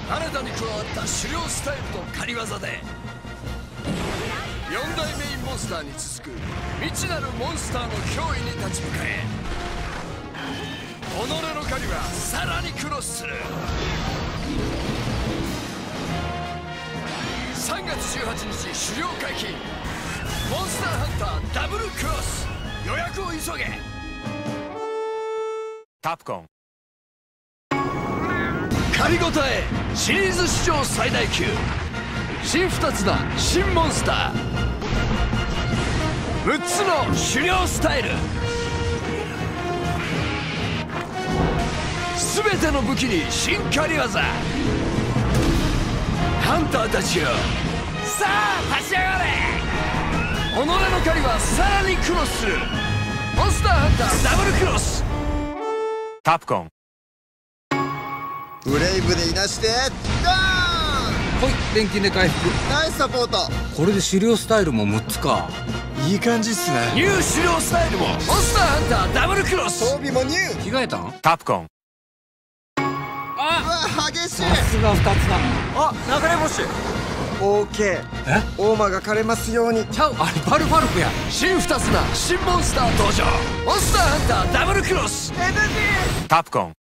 新たに加わった狩猟スタイルと狩り技で4大メインモンスターに続く未知なるモンスターの脅威に立ち向かえ、己の狩りはさらにクロスする。3月18日狩猟解禁、モンスターハンターダブルクロス、予約を急げ。 カプコン狩りごたえシリーズ史上最大級、新2つな新モンスター、6つの狩猟スタイル、全ての武器に新狩り技。ハンターたちよ、さあ立ち上がれ。己の狩りはさらにクロスする。モンスターハンターダブルクロス。 カプコンブレイブでいなしてダーン。 はい、錬金で回復。 ナイスサポート。 これで狩猟スタイルも6つか。 いい感じっすね。 ニュー狩猟スタイルもモンスターハンターダブルクロス。 装備もニュー。 着替えたん？ カプコンうわ激しい。 さすが2つだ。 あ、流れ星。オーケー。オーマが枯れますように。 ちゃう、あれバルファルクや。 新2つな新モンスター登場。モンスターハンターダブルクロス。 カプコン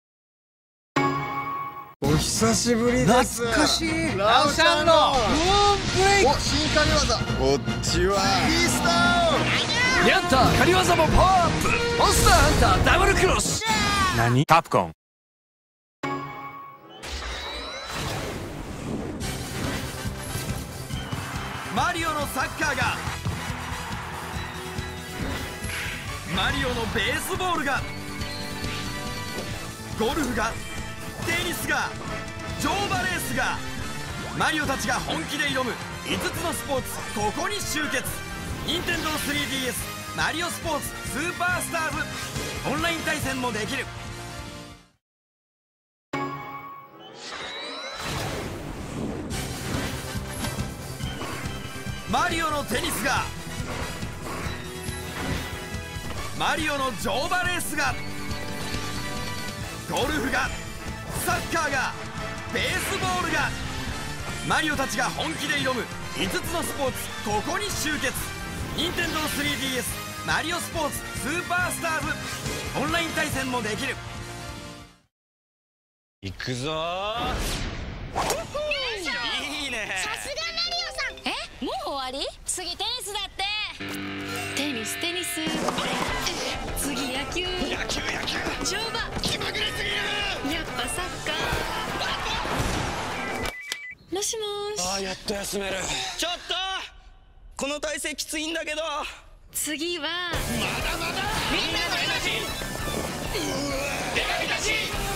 お久しぶりです。 懐かしい。 ラオシャンのムーンブレイク。 お、新狩り技。こっちはビースト。 ニャンター狩り技もパワーアップ。モンスターハンターダブルクロス。 何？カプコンマリオのサッカーが、マリオのベースボールが、ゴルフが、テニスが、乗馬レースが、マリオたちが本気で挑む5つのスポーツ、ここに集結。任天堂 3DS マリオスポーツスーパースターズ、オンライン対戦もできる。マリオのテニスが、マリオの乗馬レースが、ゴルフが、サッカーが、ベースボールが、マリオたちが本気で挑む5つのスポーツ、ここに集結。任天堂 3DS マリオスポーツスーパースターズ、オンライン対戦もできる。 行くぞいいね。 さすがマリオさん。え、もう終わり？次テニスだって。テニス次野球乗馬気まぐれすぎる。やっぱサッカー。もしもーし。 ああ、やっと休める。ちょっとこの体勢きついんだけど。 次はまだまだみんなのエナジーデカビタシ。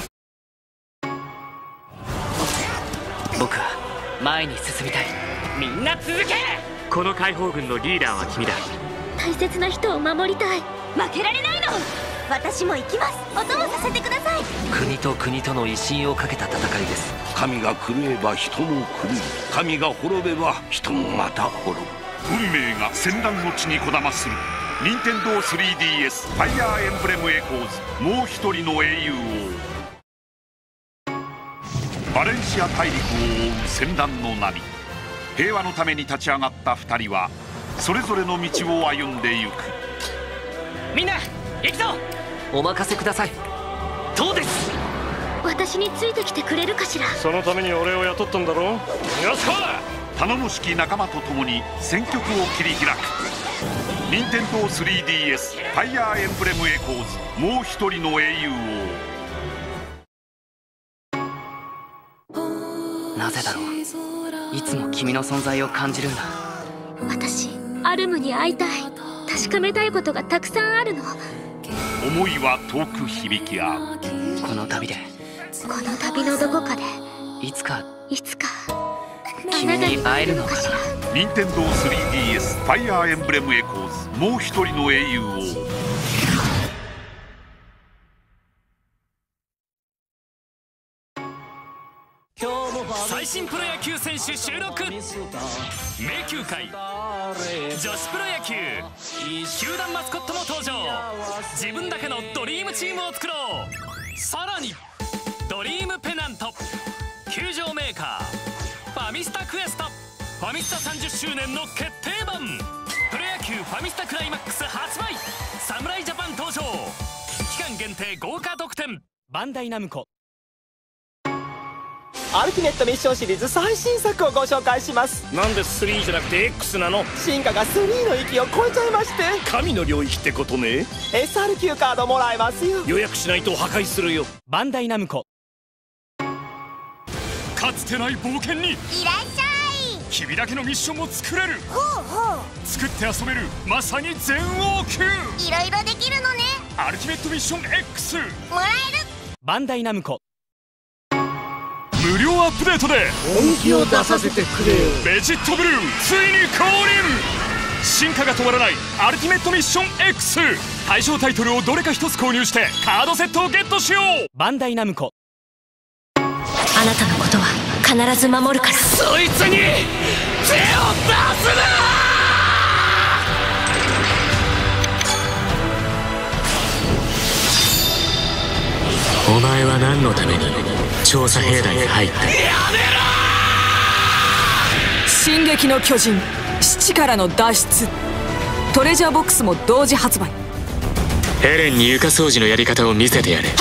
僕は前に進みたい。みんな続け。この解放軍のリーダーは君だ。 大切な人を守りたい。負けられないの。私も行きます。お供させてください。 国と国との威信をかけた戦いです。 神が狂えば人も狂う。神が滅べば人もまた滅ぶ。運命が戦乱の地にこだまする任天堂 3DS ファイアーエンブレムエコーズ、もう一人の英雄王。バレンシア大陸を覆う戦乱の波。平和のために立ち上がった2人はそれぞれの道を歩んでゆく。 みんな行くぞ。お任せください。どうです？ 私についてきてくれるかしら。 そのために俺を雇ったんだろ。よしこい。 頼もしき仲間と共に戦局を切り開く任天堂 3DS ファイアーエンブレムエコーズ、もう一人の英雄王。なぜだろう。いつも君の存在を感じるんだ。 私アルムに会いたい。確かめたいことがたくさんあるの。 思いは遠く響き合う。 この旅で、 この旅のどこかでいつか君に会えるのかしら。 任天堂 3DS ファイアーエンブレムエコーズ、もう一人の英雄王。 最新プロ野球選手収録。名球会女子プロ野球球団マスコットも登場。自分だけのドリームチームを作ろう。さらにドリームペナント、球場メーカークエストファミスタ30周年の決定版。プロ野球ファミスタクライマックス発売。侍ジャパン登場。期間限定豪華特典。バンダイナムコ。 アルティメットミッションシリーズ最新作をご紹介します。 なんで3じゃなくて X なの？ 進化が3の域を超えちゃいまして。 神の領域ってことね。 SRQ カードもらえますよ。 予約しないと破壊するよ。 バンダイナムコ。 かつてない冒険にいらっしゃい。 君だけのミッションも作れる。 ほうほう。 作って遊べるまさに全王級。 いろいろできるのね。 アルティメットミッション X もらえる。 バンダイナムコ。 無料アップデートで本気を出させてくれよ。 ベジットブルーついに降臨。進化が止まらないアルティメットミッション X。 対象タイトルをどれか一つ購入してカードセットをゲットしよう。 バンダイナムコ。 あなたのことは必ず守るから。 そいつに手を出すな。お前は何のために調査兵団に入った？やめろ！ 進撃の巨人七力の脱出トレジャーボックスも同時発売。 ヘレンに床掃除のやり方を見せてやれ。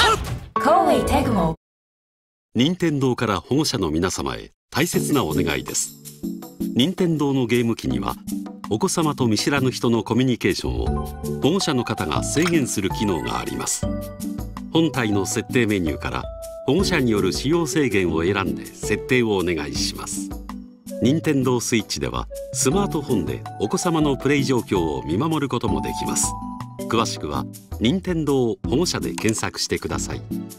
任天堂から保護者の皆様へ大切なお願いです。任天堂のゲーム機にはお子様と見知らぬ人のコミュニケーションを保護者の方が制限する機能があります。本体の設定メニューから保護者による使用制限を選んで設定をお願いします。任天堂スイッチではスマートフォンでお子様のプレイ状況を見守ることもできます。詳しくは任天堂保護者で検索してください。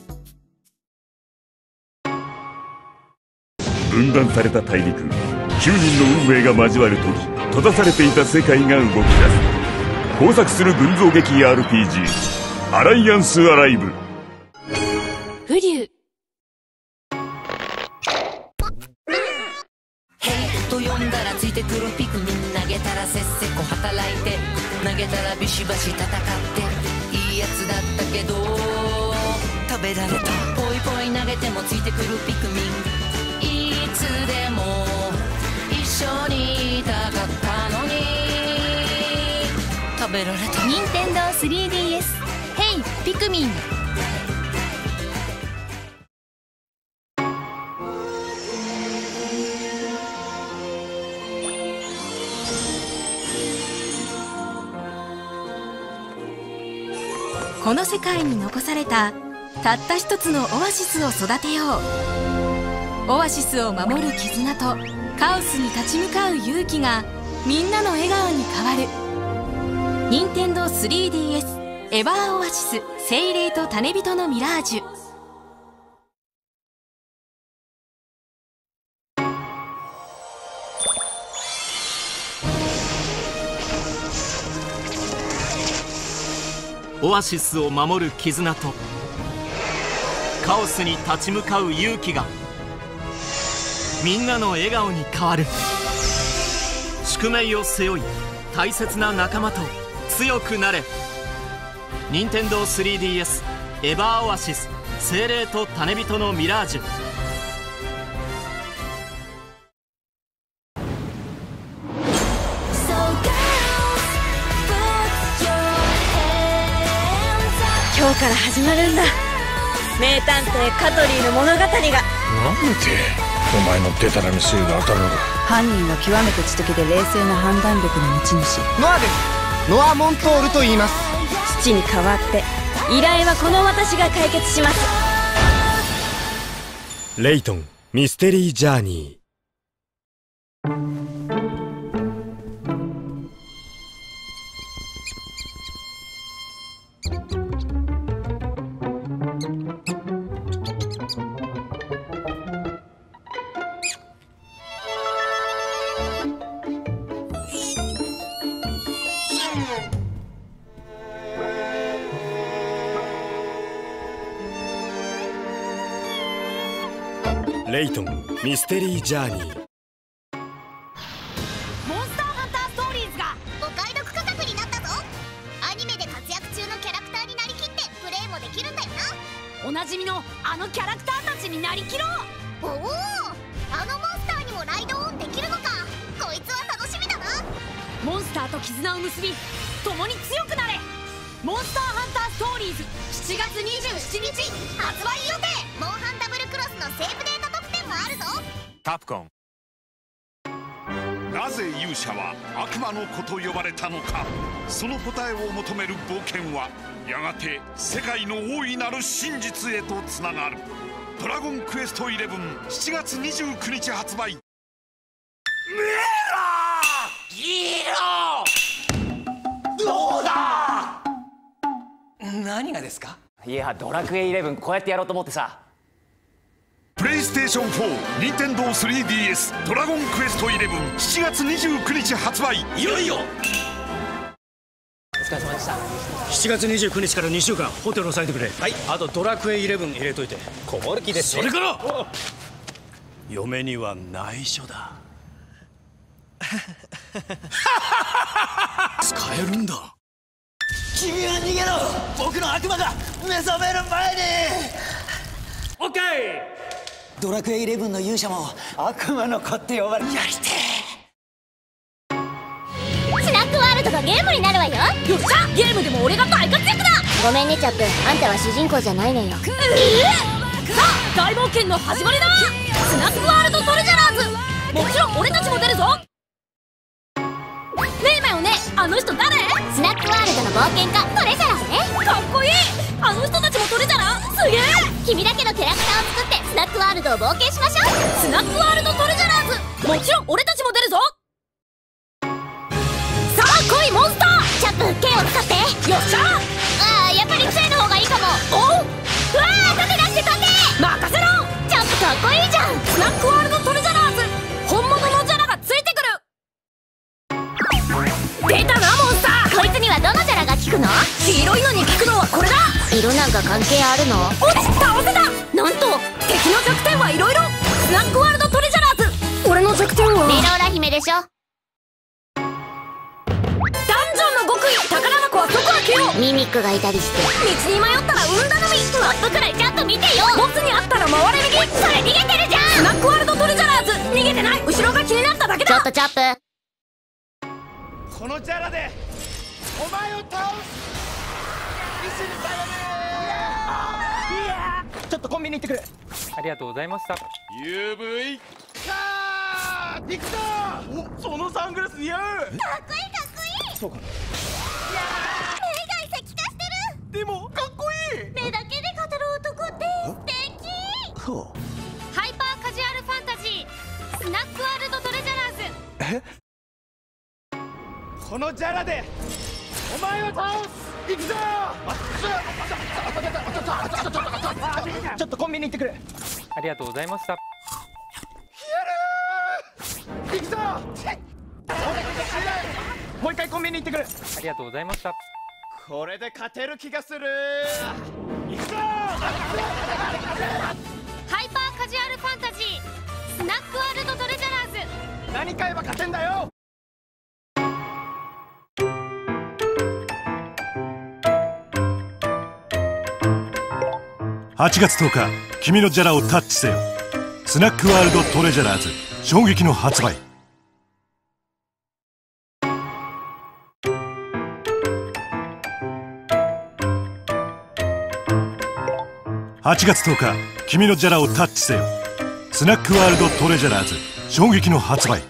分断された大陸、9人の運命が交わる時、閉ざされていた世界が動き出す。交錯する群像劇 RPG アライアンスアライブ。 フリュウと呼んだらついてくるピクミン。投げたらせっせこ働いて、投げたらビシバシ戦っていいやつだったけど食べられた。ポイポイ投げてもついてくるピクミン。いつでも一緒にいたかったのに食べられた。 任天堂 3DS ヘイピクミン。この世界に残されたたった一つのオアシスを育てよう。オアシスを守る絆とカオスに立ち向かう勇気がみんなの笑顔に変わる。任天堂 3DS エバーオアシス精霊と種人のミラージュ。 オアシスを守る絆とカオスに立ち向かう勇気がみんなの笑顔に変わる。宿命を背負い大切な仲間と強くなれ。任天堂 3DS エバーオアシス精霊と種人のミラージュ。 今日から始まるんだ。名探偵カトリーの物語が。なんでお前のデタラメ推理が当たるのか。 犯人は極めて知的で冷静な判断力の持ち主。 ノアです。ノア・モントールと言います。 父に代わって依頼はこの私が解決します。 レイトンミステリージャーニー。レイトンミステリージャーニー。 モンスターハンターストーリーズがお買い得価格になったぞ。アニメで活躍中のキャラクターになりきってプレイもできるんだよな。おなじみのあのキャラクターたちになりきろう。おお、あのモンスターにもライドオンでターと絆を結び共に強くなれ。モンスターハンターストーリーズ7月27日発売予定。 モンハンダブルクロスのセーブデータ特典もあるぞ。 カプコン。 なぜ勇者は悪魔の子と呼ばれたのか。その答えを求める冒険はやがて世界の大いなる真実へとつながる。ドラゴンクエスト11、7月29日発売。 どうだ。 何がですか。 いや、ドラクエ11こうやってやろうと思ってさ。 プレイステーション4、ニンテンドー 3DS ドラゴンクエスト11、7月29日発売。いよいよ。 お疲れ様でした。 7月29日から2週間ホテル押さえてくれ。はい。あとドラクエ11入れといて。 こもる気ですね。 それから嫁には内緒だ。使えるんだ。 君は逃げろ。僕の悪魔が目覚める前に。 オッケー。 ドラクエ11の勇者も悪魔の子って呼ばれやりてスナックワールドがゲームになるわよ。よっしゃ、ゲームでも俺が大活躍だ。 ごめんねチャップ、あんたは主人公じゃないのよ。 さあ大冒険の始まりだ。スナックワールドトレジャラーズ、もちろん俺たちも出るぞ。ねえマヨね、あの人誰？ スナックワールドの冒険家トレジャラーね。 かっこいい。あの人たちもトレジャラー、すげえ。 君だけのキャラクターを作ってスナックワールドを冒険しましょう。 スナックワールドトレジャラーズ、もちろん俺たちも出るぞ。さあ来いモンスター。 チャップ、剣を使って。 よっしゃ。 ああ、やっぱり杖の方がいいかも。 おう。 うわあ、盾出して飛んで。 任せろ。 チャップかっこいいじゃん。 スナックワールドトレジャラーズ、本物のジャラがついてくる。出たなモンスター。 こいつにはどのジャラが効くの？ 黄色いのに効くのはこれだ。 色なんか関係あるの？ 落ち倒せた。なんと敵の弱点はいろいろ。スナックワールドトレジャラーズ、俺の弱点はメローラ姫でしょ。 ダンジョンの極意、宝箱はどこ開けよう。 ミミックがいたりして。 道に迷ったら運頼み。 マップくらいちゃんと見てよ。 ボスにあったら回れ右。 それ逃げてるじゃん。 スナックワールドトレジャラーズ、逃げてない。後ろが気になっただけだ。 ちょっとチャップ、 このジャラでお前を倒す。一緒に頼む。いや、ちょっとコンビニ行ってくる。 ありがとうございました。 UV さあ行くぞ。お、そのサングラス似合う。 かっこいいかっこいい。 そうか。 目が石化してる。 でもかっこいい。 目だけで語る男って素敵。 ほう。 ハイパーカジュアルファンタジー、スナックワールドトレジャラーズ。 このジャラでお前を倒す。行くぞ。ちょっとコンビニ行ってくる。 ありがとうございました。 行くぞ。もう一回コンビニ行ってくる。 ありがとうございました。 これで勝てる気がする。行くぞ。 ハイパーカジュアルファンタジー、スナックワールドトレジャラーズ。 何買えば勝てんだよ。 8月10日、君のジャラをタッチせよ。スナックワールドトレジャラーズ衝撃の発売。8月10日、君のジャラをタッチせよ。スナックワールドトレジャラーズ衝撃の発売。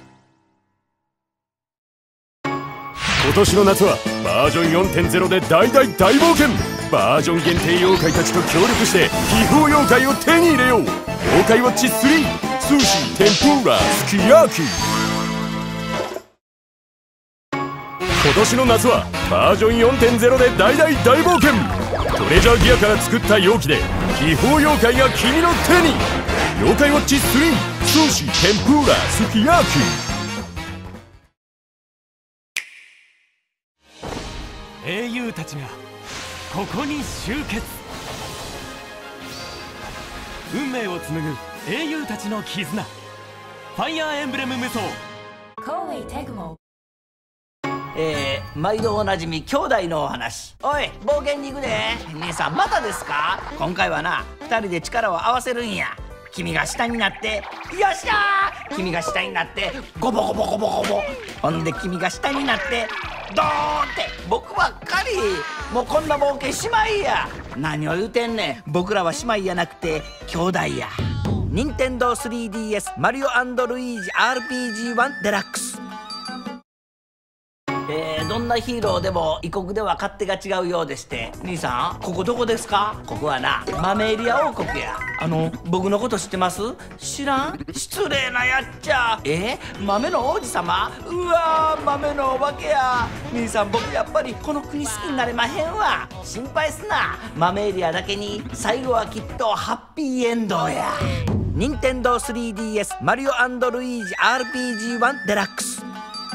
今年の夏はバージョン 4.0 で大冒険。バージョン限定妖怪たちと協力して秘宝妖怪を手に入れよう。妖怪ウォッチ3、寿司、天ぷら、すき焼き。今年の夏はバージョン 4.0 で大冒険。トレジャーギアから作った容器で秘宝妖怪が君の手に。妖怪ウォッチ3、寿司、天ぷら、すき焼き。 英雄たちがここに集結。運命を紡ぐ英雄たちの絆。ファイアーエンブレム無双。 毎度おなじみ兄弟のお話。おい、冒険に行くで。兄さんまたですか。今回はな、2人で力を合わせるんや。君が下になって、よっしゃー君が下になってゴボゴボゴボゴボ、ほんで君が下になってドーンって僕ばっかり。もうこんな冒険しまいや。何を言うてんねん。僕らは姉妹やなくて兄弟や。任天堂 3DS マリオ&ルイージ RPG1 デラックス。どんなヒーローでも異国では勝手が違うようでして。兄さん、ここどこですか？ここはな、豆エリア王国や。僕のこと知ってます？知らん？失礼なやっちゃ。豆の王子様？うわー、豆のお化けや。兄さん、僕やっぱりこの国好きになれまへんわ。心配すな。豆エリアだけに最後はきっとハッピーエンドや。任天堂 3DS マリオ&ルイージ RPG1 デラックス。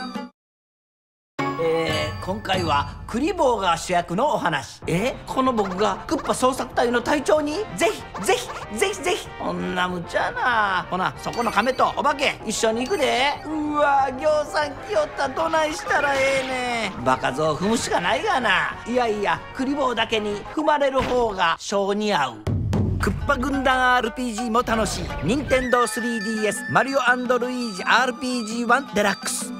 今回はクリボーが主役のお話。この僕がクッパ捜索隊の隊長に？ぜひぜひぜひぜひ。こんな無茶な。ほな、そこの亀とお化け一緒に行くで。うわ、ぎょうさん来よった。どないしたらええねん。バカ像踏むしかないがな。いやいや、クリボーだけに踏まれる方が性に合う。クッパ軍団 RPG も楽しい任天堂 3DS マリオ&ルイージ RPG1 デラックス。